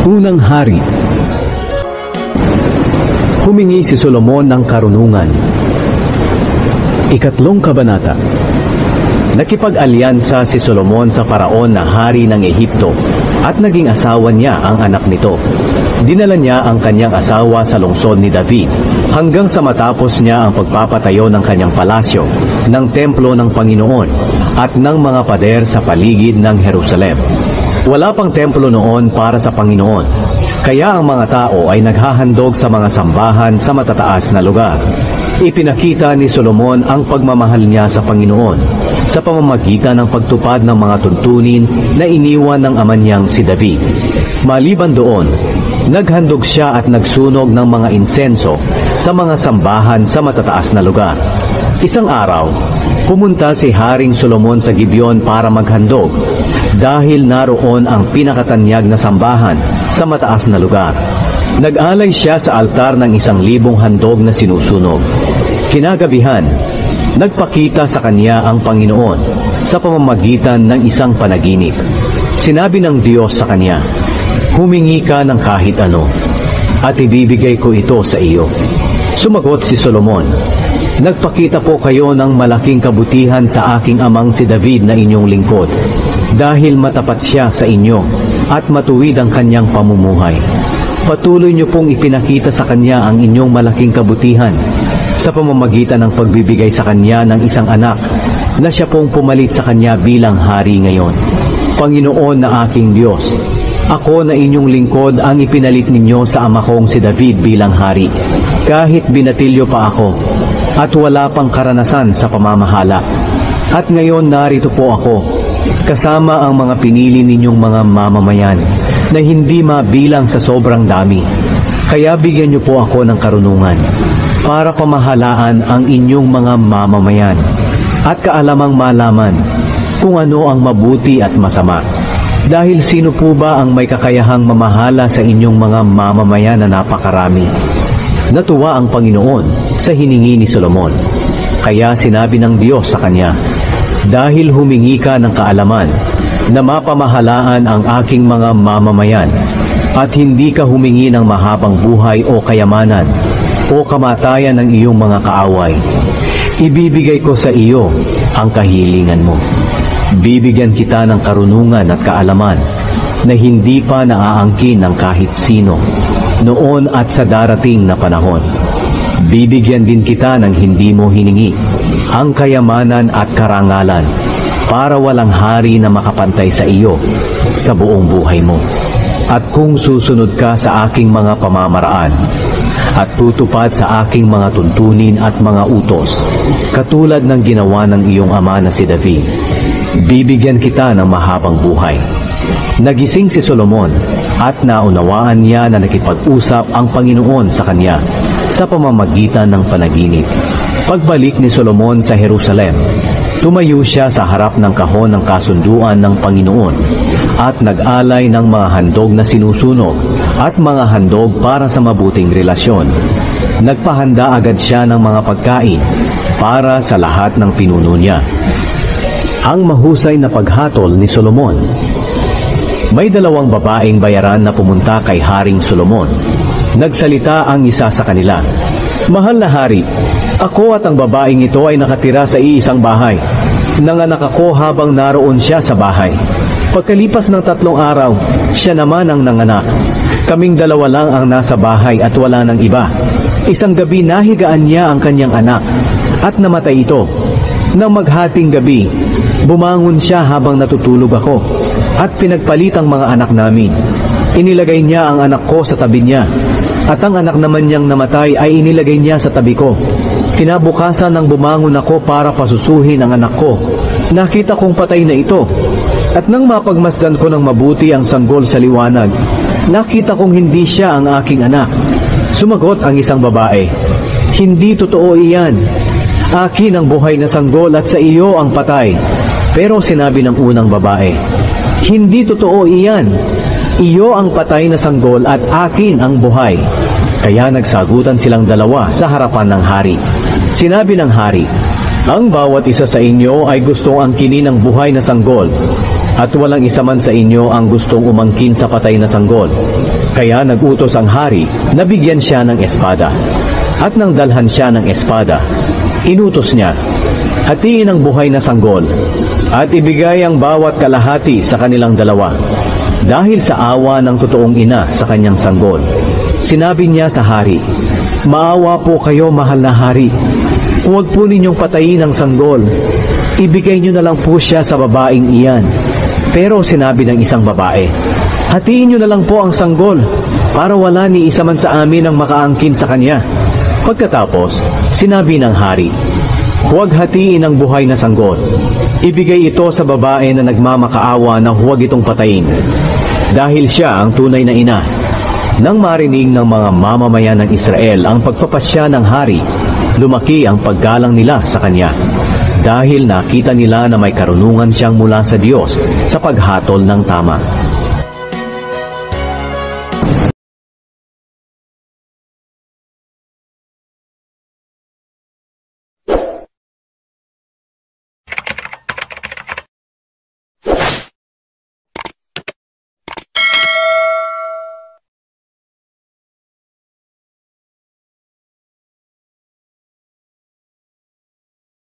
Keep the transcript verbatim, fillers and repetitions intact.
Unang Hari. Humingi si Solomon ng karunungan. Ikatlong kabanata. Nakipag-alyansa si Solomon sa paraon na hari ng Ehipto at naging asawa niya ang anak nito. Dinala niya ang kanyang asawa sa lungsod ni David hanggang sa matapos niya ang pagpapatayo ng kanyang palasyo, ng templo ng Panginoon at ng mga pader sa paligid ng Jerusalem. Wala pang templo noon para sa Panginoon, kaya ang mga tao ay naghahandog sa mga sambahan sa matataas na lugar. Ipinakita ni Solomon ang pagmamahal niya sa Panginoon sa pamamagitan ng pagtupad ng mga tuntunin na iniwan ng ama niyang si David. Maliban doon, naghandog siya at nagsunog ng mga insenso sa mga sambahan sa matataas na lugar. Isang araw, pumunta si Haring Solomon sa Gibeon para maghandog dahil naroon ang pinakatanyag na sambahan sa mataas na lugar. Nag-alay siya sa altar ng isang libong handog na sinusunog. Kinagabihan, nagpakita sa kanya ang Panginoon sa pamamagitan ng isang panaginip. Sinabi ng Diyos sa kanya, "Humingi ka ng kahit ano, at ibibigay ko ito sa iyo." Sumagot si Solomon, "Nagpakita po kayo ng malaking kabutihan sa aking amang si David na inyong lingkod, dahil matapat siya sa inyo at matuwid ang kanyang pamumuhay. Patuloy niyo pong ipinakita sa kanya ang inyong malaking kabutihan sa pamamagitan ng pagbibigay sa kanya ng isang anak na siya pong pumalit sa kanya bilang hari ngayon. Panginoon na aking Diyos, ako na inyong lingkod ang ipinalit ninyo sa ama kong si David bilang hari, kahit binatilyo pa ako at wala pang karanasan sa pamamahala. At ngayon narito po ako, kasama ang mga pinili ninyong mga mamamayan na hindi mabilang sa sobrang dami. Kaya bigyan niyo po ako ng karunungan para pamahalaan ang inyong mga mamamayan at kaalamang malaman kung ano ang mabuti at masama. Dahil sino po ba ang may kakayahang mamahala sa inyong mga mamamayan na napakarami?" Natuwa ang Panginoon sa hiningi ni Solomon. Kaya sinabi ng Diyos sa kanya, "Dahil humingi ka ng kaalaman na mapamahalaan ang aking mga mamamayan at hindi ka humingi ng mahabang buhay o kayamanan o kamatayan ng iyong mga kaaway, ibibigay ko sa iyo ang kahilingan mo. Bibigyan kita ng karunungan at kaalaman na hindi pa naaangkin ng kahit sino noon at sa darating na panahon. Bibigyan din kita ng hindi mo hiningi, ang kayamanan at karangalan, para walang hari na makapantay sa iyo sa buong buhay mo. At kung susunod ka sa aking mga pamamaraan at tutupad sa aking mga tuntunin at mga utos, katulad ng ginawa ng iyong ama na si David, bibigyan kita ng mahabang buhay." Nagising si Solomon at naunawaan niya na nakipag-usap ang Panginoon sa kanya sa pamamagitan ng panaginip. Pagbalik ni Solomon sa Jerusalem, tumayo siya sa harap ng kahon ng kasunduan ng Panginoon at nag-alay ng mga handog na sinusunog at mga handog para sa mabuting relasyon. Nagpahanda agad siya ng mga pagkain para sa lahat ng pinuno niya. Ang mahusay na paghatol ni Solomon. May dalawang babaeng bayaran na pumunta kay Haring Solomon. Nagsalita ang isa sa kanila, "Mahal na hari, ako at ang babaeng ito ay nakatira sa iisang bahay. Nanganak ako habang naroon siya sa bahay. Pagkalipas ng tatlong araw, siya naman ang nanganak. Kaming dalawa lang ang nasa bahay at wala ng iba. Isang gabi nahigaan niya ang kanyang anak at namatay ito. Nang maghating gabi, bumangon siya habang natutulog ako at pinagpalit ang mga anak namin. Inilagay niya ang anak ko sa tabi niya at ang anak naman niyang namatay ay inilagay niya sa tabi ko. Kinabukasan nang bumangon ako para pasusuhin ang anak ko, nakita kong patay na ito. At nang mapagmasdan ko ng mabuti ang sanggol sa liwanag, nakita kong hindi siya ang aking anak." Sumagot ang isang babae, "Hindi totoo iyan. Akin ang buhay na sanggol at sa iyo ang patay." Pero sinabi ng unang babae, "Hindi totoo iyan. Iyo ang patay na sanggol at akin ang buhay." Kaya nagsagutan silang dalawa sa harapan ng hari. Sinabi ng hari, "Ang bawat isa sa inyo ay gustong angkinin ang buhay na sanggol, at walang isa man sa inyo ang gustong umangkin sa patay na sanggol. Kaya nagutos ang hari na bigyan siya ng espada. At nang dalhan siya ng espada, inutos niya, hatiin ang buhay na sanggol at ibigay ang bawat kalahati sa kanilang dalawa. Dahil sa awa ng totoong ina sa kanyang sanggol, sinabi niya sa hari, maawa po kayo, mahal na hari. Huwag po ninyong patayin ang sanggol. Ibigay niyo na lang po siya sa babaeng iyan. Pero sinabi ng isang babae, hatiin niyo na lang po ang sanggol para wala ni isa man sa amin ang makaangkin sa kanya. Pagkatapos, sinabi ng hari, huwag hatiin ang buhay na sanggol. Ibigay ito sa babae na nagmamakaawa na huwag itong patayin, dahil siya ang tunay na ina. Nang marinig ng mga mamamayan ng Israel ang pagpapasya ng hari, lumaki ang paggalang nila sa kanya, dahil nakita nila na may karunungan siyang mula sa Diyos sa paghatol ng tama.